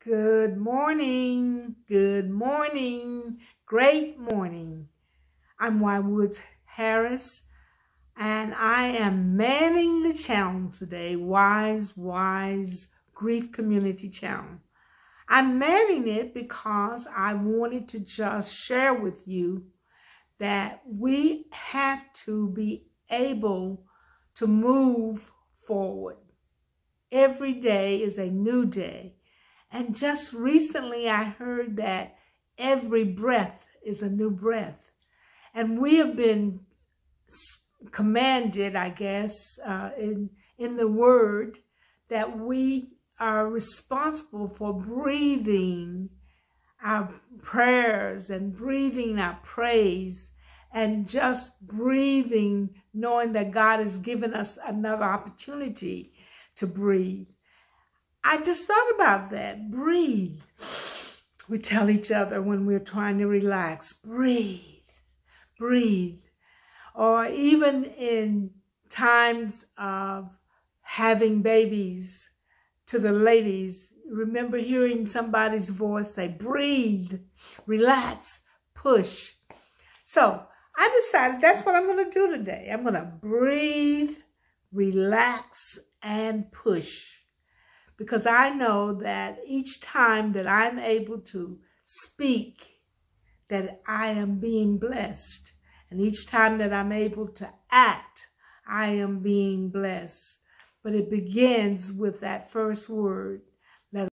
Good morning. Good morning. Great morning. I'm Wildwood Harris, and I am manning the channel today, Wise Grief Community Channel. I'm manning it because I wanted to just share with you that we have to be able to move forward. Every day is a new day. And just recently I heard that every breath is a new breath. And we have been commanded, I guess, in the word that we are responsible for breathing our prayers and breathing our praise and just breathing, knowing that God has given us another opportunity to breathe. I just thought about that. Breathe. We tell each other when we're trying to relax, breathe, breathe. Or even in times of having babies, to the ladies, remember hearing somebody's voice say, breathe, relax, push. So I decided that's what I'm going to do today. I'm going to breathe, relax, and push. Because I know that each time that I'm able to speak, that I am being blessed. And each time that I'm able to act, I am being blessed. But it begins with that first word,